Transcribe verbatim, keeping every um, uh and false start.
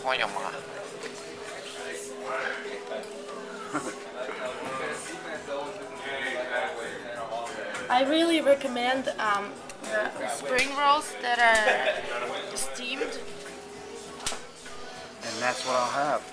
Voy mga. I really recommend um, the spring rolls that are steamed. And that's what I'll have.